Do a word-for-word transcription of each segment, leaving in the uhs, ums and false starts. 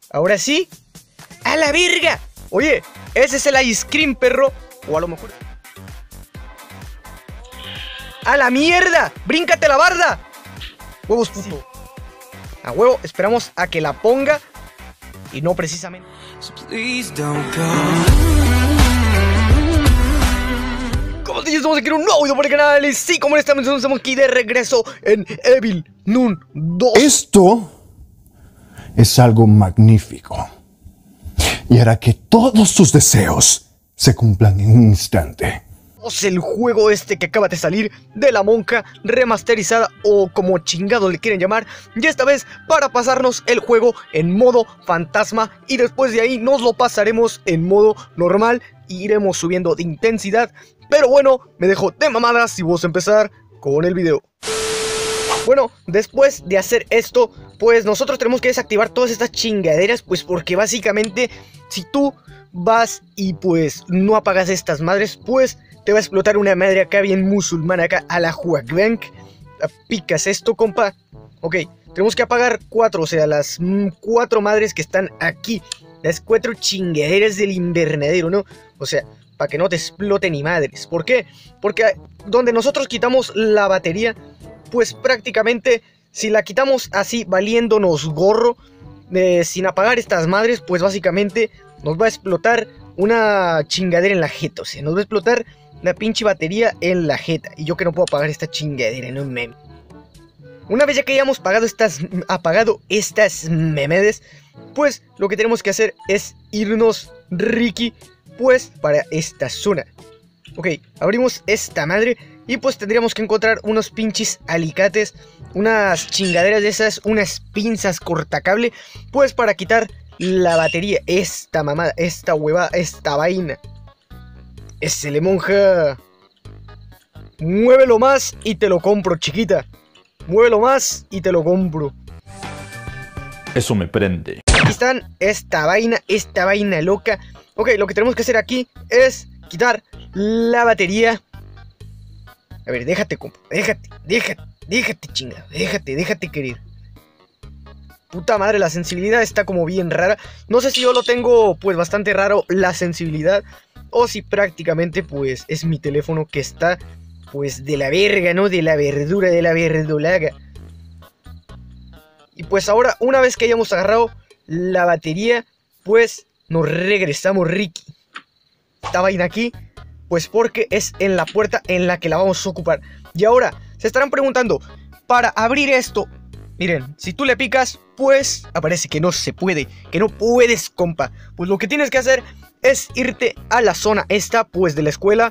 Ahora sí. ¡A la verga! Oye, ese es el ice cream, perro. O a lo mejor... ¡A la mierda! ¡Bríncate la barda! Huevos, puto. Sí. A huevo, esperamos a que la ponga. Y no precisamente. Como te estamos aquí en un nuevo video por el canal. Y sí, como estamos, estamos aquí de regreso en Evil Nun dos. Esto es algo magnífico. Y hará que todos tus deseos se cumplan en un instante. El juego este que acaba de salir de la monja remasterizada, o como chingado le quieren llamar, y esta vez para pasarnos el juego en modo fantasma, y después de ahí nos lo pasaremos en modo normal y iremos subiendo de intensidad. Pero bueno, me dejo de mamadas y vamos a empezar con el video. Bueno, después de hacer esto, pues nosotros tenemos que desactivar todas estas chingaderas, pues porque básicamente si tú vas y pues no apagas estas madres, pues te va a explotar una madre acá bien musulmana acá a la Huacbank. Picas esto, compa. Ok, tenemos que apagar cuatro, o sea, las mm, cuatro madres que están aquí. Las cuatro chingaderas del invernadero, ¿no? O sea, para que no te exploten ni madres. ¿Por qué? Porque donde nosotros quitamos la batería, pues prácticamente si la quitamos así valiéndonos gorro, eh, sin apagar estas madres, pues básicamente nos va a explotar una chingadera en la jeta. O sea, nos va a explotar la pinche batería en la jeta. Y yo que no puedo apagar esta chingadera, no meme. Una vez ya que hayamos apagado estas, apagado estas memedes, pues lo que tenemos que hacer es irnos, Ricky, pues para esta zona. Ok, abrimos esta madre y pues tendríamos que encontrar unos pinches alicates, unas chingaderas de esas, unas pinzas cortacable, pues para quitar la batería, esta mamada, esta hueva, esta vaina. Ese monja. Muévelo más y te lo compro, chiquita. Muévelo más y te lo compro. Eso me prende. Aquí están, esta vaina, esta vaina loca. Ok, lo que tenemos que hacer aquí es quitar la batería. A ver, déjate, compa. Déjate, déjate, déjate, chinga. Déjate, déjate, querido. Puta madre, la sensibilidad está como bien rara. No sé si yo lo tengo, pues, bastante raro la sensibilidad, o si prácticamente, pues, es mi teléfono que está, pues, de la verga, ¿no? De la verdura, de la verdolaga. Y pues ahora, una vez que hayamos agarrado la batería, pues, nos regresamos, Ricky. Esta vaina aquí, pues porque es en la puerta en la que la vamos a ocupar. Y ahora, se estarán preguntando, para abrir esto, miren, si tú le picas, pues aparece que no se puede, que no puedes, compa. Pues lo que tienes que hacer es irte a la zona esta, pues de la escuela.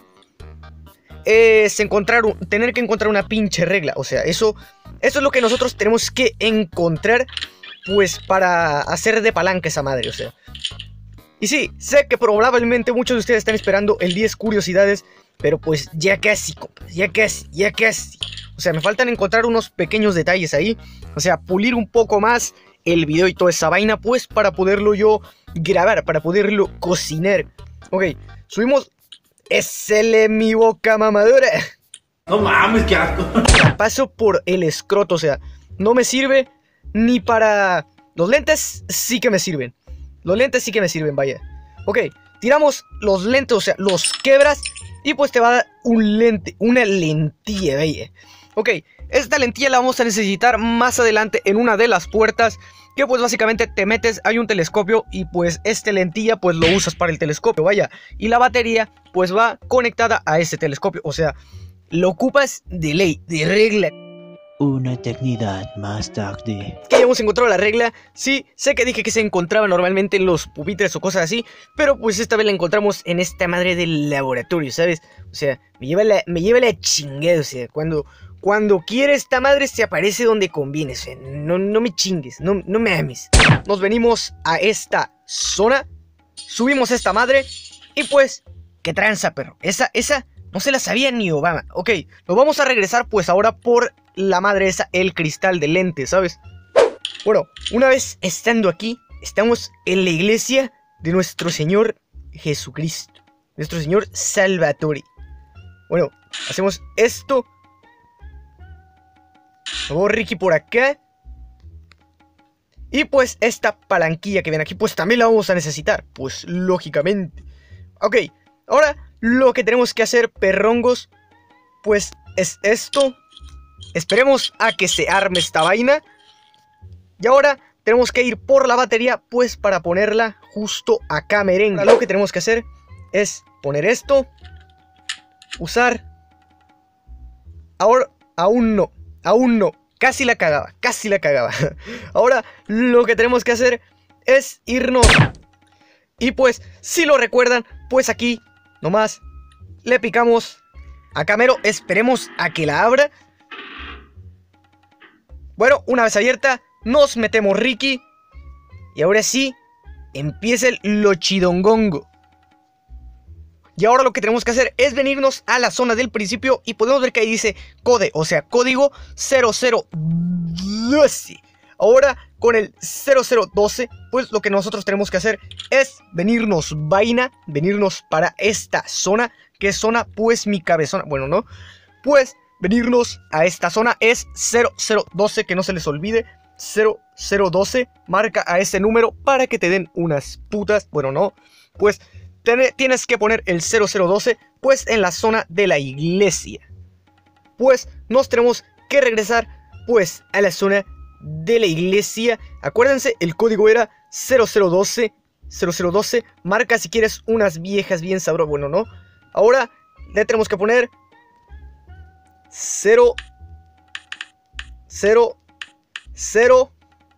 Es encontrar, un, tener que encontrar una pinche regla. O sea, eso, eso es lo que nosotros tenemos que encontrar, pues para hacer de palanca esa madre, o sea. Y sí, sé que probablemente muchos de ustedes están esperando el diez curiosidades, pero pues ya casi, compas, ya casi, ya casi. O sea, me faltan encontrar unos pequeños detalles ahí. O sea, pulir un poco más el video y toda esa vaina, pues para poderlo yo grabar, para poderlo cocinar. Ok, subimos. ¡Ese mi boca mamadora! No mames, qué asco. Paso por el escroto, o sea, no me sirve ni para... Los lentes sí que me sirven. Los lentes sí que me sirven, vaya. Ok, tiramos los lentes, o sea, los quebras y pues te va a dar un lente, una lentilla, vaya. Ok, esta lentilla la vamos a necesitar más adelante en una de las puertas, que pues básicamente te metes, hay un telescopio y pues esta lentilla pues lo usas para el telescopio, vaya. Y la batería pues va conectada a ese telescopio, o sea, lo ocupas de ley, de regla. Una eternidad más tarde. Que ya hemos encontrado la regla. Sí, sé que dije que se encontraba normalmente en los pupitres o cosas así, pero pues esta vez la encontramos en esta madre del laboratorio, ¿sabes? O sea, me lleva la, me lleva la chingada, o sea, cuando... Cuando quiere esta madre se aparece donde conviene, o sea, no, no me chingues, no, no me ames. Nos venimos a esta zona, subimos esta madre y pues, ¿qué tranza, perro? Esa, esa no se la sabía ni Obama. Ok, nos vamos a regresar pues ahora por la madre esa, el cristal de lente, ¿sabes? Bueno, una vez estando aquí, estamos en la iglesia de nuestro Señor Jesucristo, nuestro Señor Salvatore. Bueno, hacemos esto. Luego Ricky por acá. Y pues esta palanquilla que ven aquí, pues también la vamos a necesitar. Pues lógicamente. Ok, ahora lo que tenemos que hacer, perrongos, pues es esto. Esperemos a que se arme esta vaina. Y ahora tenemos que ir por la batería, pues para ponerla justo acá, merengue. Ahora, lo que tenemos que hacer es poner esto. Usar. Ahora, aún no, aún no. Casi la cagaba, casi la cagaba. Ahora lo que tenemos que hacer es irnos. Y pues, si lo recuerdan, pues aquí nomás le picamos a Camero. Esperemos a que la abra. Bueno, una vez abierta, nos metemos Ricky. Y ahora sí, empieza el lochidongongo. Y ahora lo que tenemos que hacer es venirnos a la zona del principio. Y podemos ver que ahí dice code, o sea, código cero cero doce. Ahora con el cero cero doce, pues lo que nosotros tenemos que hacer es venirnos vaina, venirnos para esta zona. ¿Qué zona? Pues mi cabezona. Bueno, no. Pues venirnos a esta zona es cero cero doce, que no se les olvide. cero cero doce, marca a ese número para que te den unas putas. Bueno, no. Pues tienes que poner el cero cero doce, pues en la zona de la iglesia. Pues nos tenemos que regresar, pues a la zona de la iglesia. Acuérdense, el código era cero cero doce. cero cero doce, marca si quieres unas viejas bien sabrosas. Bueno, no. Ahora le tenemos que poner cero cero cero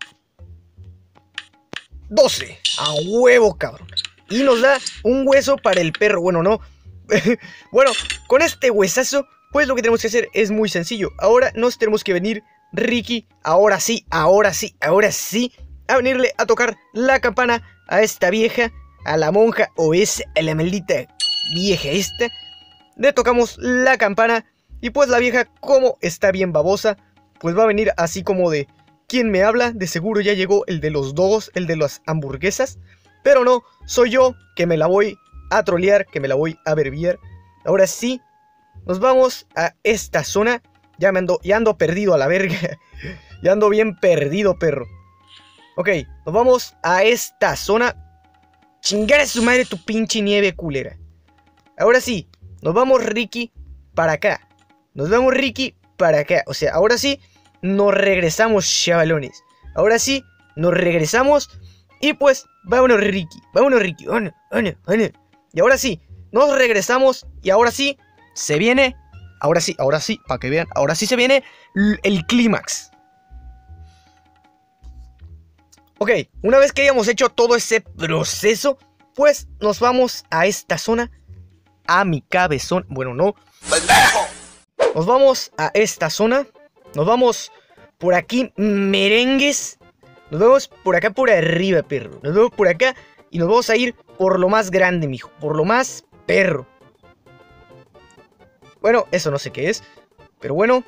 doce. A huevo, cabrón. Y nos da un hueso para el perro. Bueno, no. Bueno, con este huesazo, pues lo que tenemos que hacer es muy sencillo. Ahora nos tenemos que venir, Ricky. Ahora sí, ahora sí, ahora sí. A venirle a tocar la campana a esta vieja, a la monja, o es a la maldita vieja esta. Le tocamos la campana. Y pues la vieja, como está bien babosa, pues va a venir así como de: ¿quién me habla? De seguro ya llegó el de los dogos, el de las hamburguesas. Pero no, soy yo que me la voy a trolear, que me la voy a verbiar. Ahora sí, nos vamos a esta zona. Ya me ando, ya ando perdido a la verga. Ya ando bien perdido, perro. Ok, nos vamos a esta zona. Chingar a su madre tu pinche nieve culera. Ahora sí, nos vamos, Ricky, para acá. Nos vamos, Ricky, para acá. O sea, ahora sí, nos regresamos, chavalones. Ahora sí, nos regresamos. Y pues, vámonos, Ricky. Vámonos, Ricky. Vámonos, vámonos, vámonos. Y ahora sí, nos regresamos. Y ahora sí, se viene. Ahora sí, ahora sí, para que vean. Ahora sí se viene el clímax. Ok, una vez que hayamos hecho todo ese proceso, pues nos vamos a esta zona. A mi cabezón. Bueno, no. Nos vamos a esta zona. Nos vamos por aquí, merengues. Nos vamos por acá por arriba, perro. Nos vamos por acá y nos vamos a ir por lo más grande, mijo. Por lo más perro. Bueno, eso no sé qué es, pero bueno.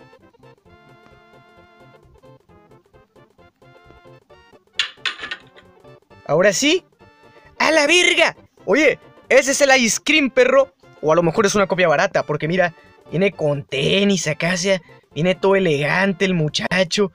Ahora sí. ¡A la verga! Oye, ese es el ice cream, perro. O a lo mejor es una copia barata, porque mira, viene con tenis acá, o sea, viene todo elegante el muchacho.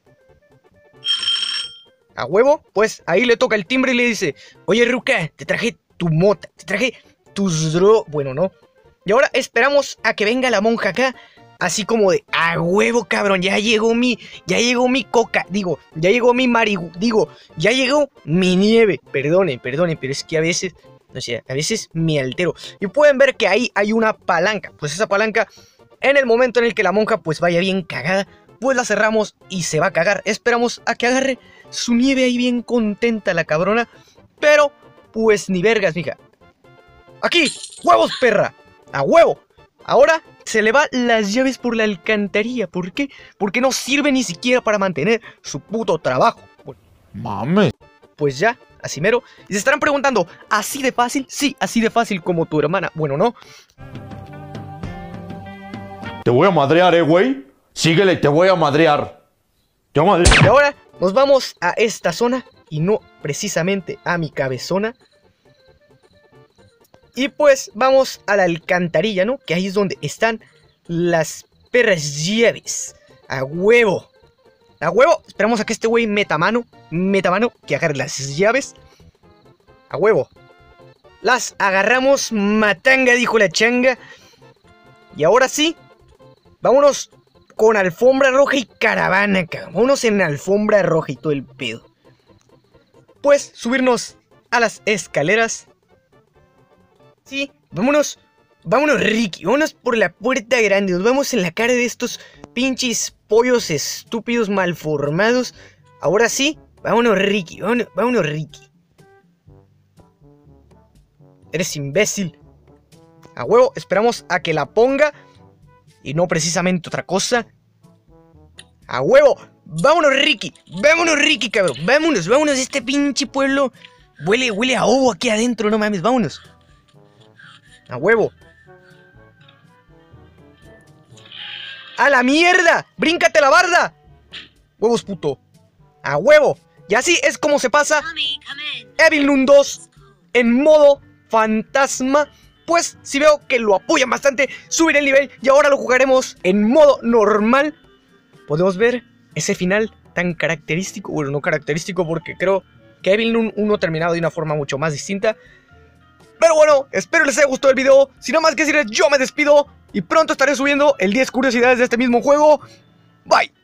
A huevo, pues ahí le toca el timbre y le dice: oye, Ruca, te traje tu mota, te traje tus dro... Bueno, no. Y ahora esperamos a que venga la monja acá. Así como de: a huevo, cabrón, ya llegó mi... Ya llegó mi coca, digo, ya llegó mi marihu... Digo, ya llegó mi nieve. Perdonen, perdonen, pero es que a veces... O sea, a veces me altero. Y pueden ver que ahí hay una palanca. Pues esa palanca, en el momento en el que la monja pues vaya bien cagada, pues la cerramos y se va a cagar. Esperamos a que agarre su nieve ahí bien contenta la cabrona. Pero, pues ni vergas, mija. Aquí, huevos, perra. A huevo. Ahora se le va las llaves por la alcantarilla. ¿Por qué? Porque no sirve ni siquiera para mantener su puto trabajo. Bueno, Mames. pues ya, así mero. Y se estarán preguntando: ¿así de fácil? Sí, así de fácil como tu hermana. Bueno, no. Te voy a madrear, eh, güey. Síguele, te voy a madrear. Te voy a madrear. Y ahora nos vamos a esta zona y no precisamente a mi cabezona. Y pues vamos a la alcantarilla, ¿no? Que ahí es donde están las perras llaves. A huevo. A huevo, esperamos a que este güey meta mano. Meta mano, que agarre las llaves. A huevo. Las agarramos, matanga, dijo la changa. Y ahora sí, vámonos con alfombra roja y caravana, cabrón. Vámonos en alfombra roja y todo el pedo. Pues subirnos a las escaleras. Sí, vámonos. Vámonos, Ricky. Vámonos por la puerta grande. Nos vemos en la cara de estos pinches pollos estúpidos malformados. Ahora sí, vámonos, Ricky. Vámonos, vámonos, Ricky. Eres imbécil. A huevo, esperamos a que la ponga. Y no precisamente otra cosa. A huevo. Vámonos, Ricky. Vámonos, Ricky, cabrón. Vámonos, vámonos de este pinche pueblo. Huele, huele a ovo aquí adentro, no mames, vámonos. A huevo. ¡A la mierda! ¡Bríncate la barda! Huevos, puto. A huevo. Y así es como se pasa Evil Nun dos en modo fantasma. Pues si veo que lo apoyan bastante, subiré el nivel y ahora lo jugaremos en modo normal. Podemos ver ese final tan característico. Bueno, no característico porque creo que Evil Nun uno terminado de una forma mucho más distinta. Pero bueno, espero les haya gustado el video. Sin nada más que decirles, yo me despido y pronto estaré subiendo el diez curiosidades de este mismo juego. Bye.